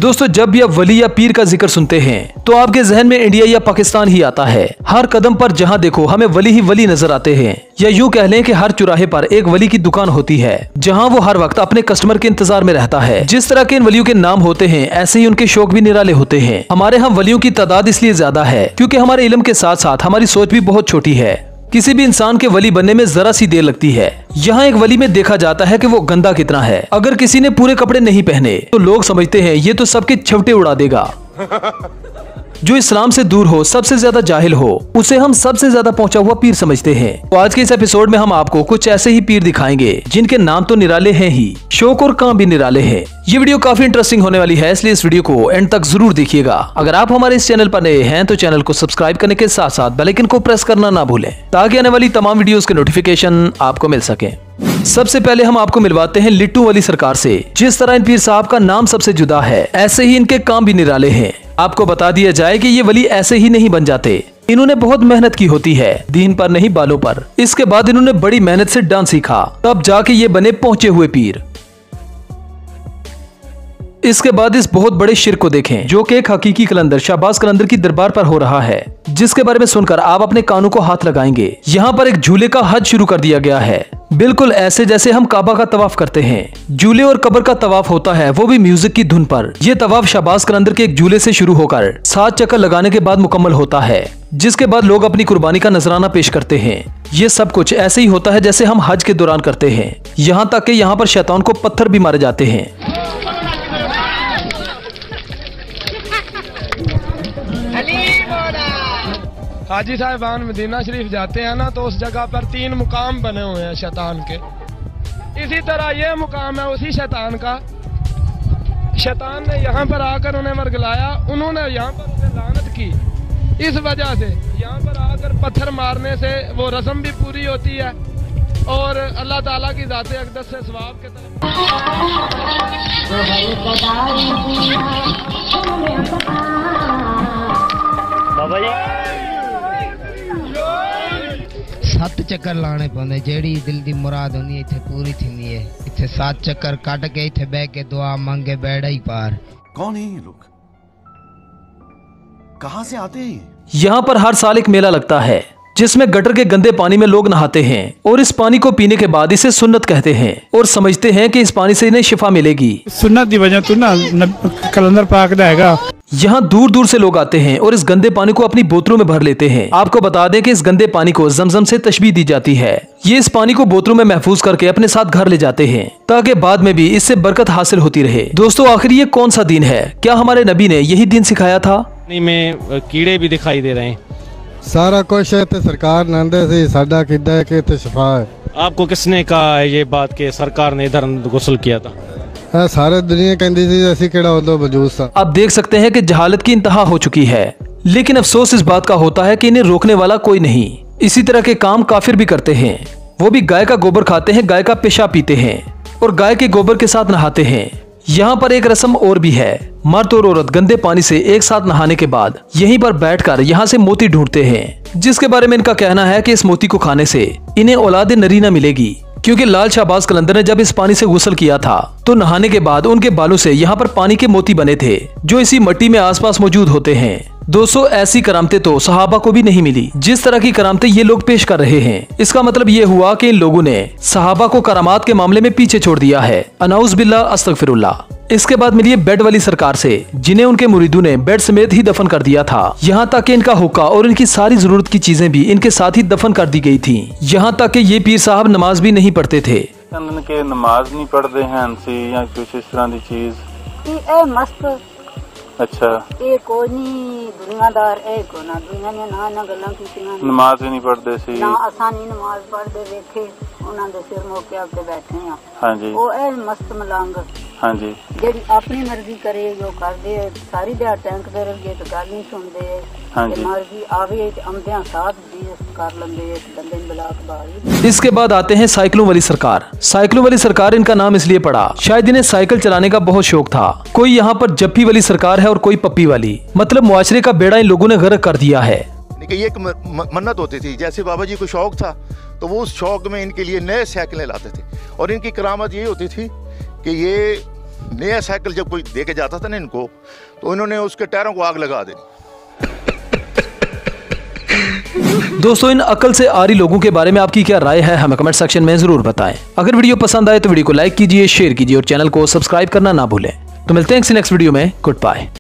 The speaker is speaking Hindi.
दोस्तों जब भी आप वली या पीर का जिक्र सुनते हैं तो आपके जहन में इंडिया या पाकिस्तान ही आता है। हर कदम पर जहां देखो हमें वली ही वली नजर आते हैं, या यूं कह लें कि हर चौराहे पर एक वली की दुकान होती है जहां वो हर वक्त अपने कस्टमर के इंतजार में रहता है। जिस तरह के इन वलियों के नाम होते हैं ऐसे ही उनके शौक भी निराले होते हैं। हमारे यहाँ वलियों की तादाद इसलिए ज्यादा है क्योंकि हमारे इल्म के साथ साथ हमारी सोच भी बहुत छोटी है। किसी भी इंसान के वली बनने में जरा सी देर लगती है। यहाँ एक वली में देखा जाता है कि वो गंदा कितना है। अगर किसी ने पूरे कपड़े नहीं पहने तो लोग समझते हैं ये तो सबके छवटे उड़ा देगा। जो इस्लाम से दूर हो, सबसे ज्यादा जाहिल हो, उसे हम सबसे ज्यादा पहुंचा हुआ पीर समझते हैं। तो आज के इस एपिसोड में हम आपको कुछ ऐसे ही पीर दिखाएंगे जिनके नाम तो निराले हैं ही, शौक और काम भी निराले हैं। ये वीडियो काफी इंटरेस्टिंग होने वाली है, इसलिए इस वीडियो को एंड तक जरूर देखिएगा। अगर आप हमारे इस चैनल पर नए हैं तो चैनल को सब्सक्राइब करने के साथ साथ बेल आइकन को प्रेस करना ना भूलें ताकि आने वाली तमाम वीडियोस के नोटिफिकेशन आपको मिल सके। सबसे पहले हम आपको मिलवाते हैं लिट्टू वली सरकार से। जिस तरह इन पीर साहब का नाम सबसे जुदा है, ऐसे ही इनके काम भी निराले हैं। आपको बता दिया जाए कि ये वली ऐसे ही नहीं बन जाते। इन्होंने बहुत मेहनत की होती है, दीन पर नहीं बालों पर। इसके बाद इन्होंने बड़ी मेहनत से डांस सीखा, तब जाके ये बने पहुंचे हुए पीर। इसके बाद इस बहुत बड़े शिर्क को देखें जो कि एक हकीकी कलंदर शहबाज कलंदर की दरबार पर हो रहा है, जिसके बारे में सुनकर आप अपने कानों को हाथ लगाएंगे। यहाँ पर एक झूले का हज शुरू कर दिया गया है, बिल्कुल ऐसे जैसे हम काबा का तवाफ करते हैं। झूले और कब्र का तवाफ होता है, वो भी म्यूजिक की धुन पर। ये तवाफ शहबाज कलंदर के एक झूले से शुरू होकर 7 चक्कर लगाने के बाद मुकम्मल होता है, जिसके बाद लोग अपनी कुर्बानी का नजराना पेश करते हैं। ये सब कुछ ऐसे ही होता है जैसे हम हज के दौरान करते हैं। यहाँ तक कि यहाँ पर शैतान को पत्थर भी मारे जाते हैं। हाजी साहिबान मदीना शरीफ जाते हैं ना, तो उस जगह पर 3 मुकाम बने हुए हैं शैतान के। इसी तरह ये मुकाम है उसी शैतान का। शैतान ने यहाँ पर आकर उन्हें मरगलाया, उन्होंने यहाँ पर उन्हें लानत की। इस वजह से यहाँ पर आकर पत्थर मारने से वो रस्म भी पूरी होती है और अल्लाह ताला की ज़ाते अक़दस से सवाब के तरफ। बाबा जी 7 चक्कर लाने पौंदे, जेड़ी दिल दी मुराद होंदी इत्थे पूरी थिंदी है। इत्थे 7 चक्कर कट के इत्थे बैठ के दुआ मांगे बेड़ा ही पार। कौन है ये लोग, कहां से आते हैं? यहाँ पर हर साल एक मेला लगता है जिसमें गटर के गंदे पानी में लोग नहाते हैं और इस पानी को पीने के बाद इसे सुन्नत कहते हैं और समझते हैं कि इस पानी से इन्हें शिफा मिलेगी। सुन्नत दी वजह तो ना कलंदर पाक दा हैगा। यहाँ दूर दूर से लोग आते हैं और इस गंदे पानी को अपनी बोतलों में भर लेते हैं। आपको बता दें कि इस गंदे पानी को जमजम से तशबीह दी जाती है। ये इस पानी को बोतलों में महफूज करके अपने साथ घर ले जाते हैं ताकि बाद में भी इससे बरकत हासिल होती रहे। दोस्तों आखिर ये कौन सा दीन है? क्या हमारे नबी ने यही दीन सिखाया था? में कीड़े भी दिखाई दे रहे हैं। सारा कुछ है तो सरकार नंदे से साडा किदा है कि तो शफा है। आपको किसने कहा है ये बात कि सरकार ने इधर गुस्ल किया था? सारे दुनिया कहती थी ऐसी केड़ा उदो वजूद सा। आप देख सकते हैं कि जहालत की इंतहा हो चुकी है, लेकिन अफसोस इस बात का होता है कि इन्हें रोकने वाला कोई नहीं। इसी तरह के काम काफिर भी करते हैं। वो भी गाय का गोबर खाते हैं, गाय का पेशाब पीते हैं और गाय के गोबर के साथ नहाते हैं। यहाँ पर एक रस्म और भी है, मर्द और औरत गंदे पानी से एक साथ नहाने के बाद यहीं पर बैठकर यहाँ से मोती ढूंढते हैं, जिसके बारे में इनका कहना है कि इस मोती को खाने से इन्हें औलाद नरीना मिलेगी। क्योंकि लाल शहबाज कलंदर ने जब इस पानी से गुस्ल किया था तो नहाने के बाद उनके बालों से यहाँ पर पानी के मोती बने थे जो इसी मिट्टी में आसपास मौजूद होते हैं। दोस्तों ऐसी करामतें तो सहाबा को भी नहीं मिली जिस तरह की करामतें ये लोग पेश कर रहे हैं। इसका मतलब ये हुआ कि इन लोगों ने सहाबा को करामात के मामले में पीछे छोड़ दिया है। अनाउज बिल्ला अस्तगफिरुल्लाह। इसके बाद मिलिए बेड वली सरकार से, जिन्हें उनके मुरीदों ने बेड समेत ही दफन कर दिया था। यहाँ तक कि इनका हुक्का और इनकी सारी जरूरत की चीजें भी इनके साथ ही दफन कर दी गई थी। यहाँ तक कि ये पीर साहब नमाज भी नहीं पढ़ते थे। के नमाज नहीं पढ़ते हैं या कुछ इस तरह की चीज मस्त। अच्छा ये कोई नहीं दुनियादार है को ना दुनिया ने ना गल्लां कीतियां नमाज ही नहीं पढ़ते सी ना आसानी नमाज पढ़ते देखे उन्हां दे सिर मौके आके बैठे हैं। हां जी वो है मस्त मलंग। हां जी जेडी अपनी मर्जी करे जो कर दे, सारी दिहाड़ टैंक दे रहे तो गल नहीं सुनते। हां जी मर्जी आवे आमदे साथ दी कर लेंगे बंदे ने ब्लाक बारी। इसके बाद आते हैं साइकिलों वाली सरकार। साइकिलों वाली सरकार इनका नाम इसलिए पड़ा, शायद इन्हें साइकिल चलाने का बहुत शौक था। कोई यहाँ पर जप्पी वाली सरकार है और कोई पप्पी वाली, मतलब मुआशरे का बेड़ा इन लोगों ने गर्क कर दिया है। ये एक मन्नत होती थी, जैसे बाबा जी को शौक था तो वो उस शौक में इनके लिए नए साइकिलें लाते थे और इनकी करामत ये होती थी कि ये नया साइकिल जब कोई दे के जाता था ना इनको, तो इन्होंने उसके टायरों को आग लगा दी। दोस्तों, इन अकल से आरी लोगों के बारे में आपकी क्या राय है, हमें कमेंट सेक्शन में जरूर बताएं। अगर वीडियो पसंद आए तो वीडियो को लाइक कीजिए, शेयर कीजिए और चैनल को सब्सक्राइब करना ना भूलें। तो मिलते हैं नेक्स्ट वीडियो में। Good bye.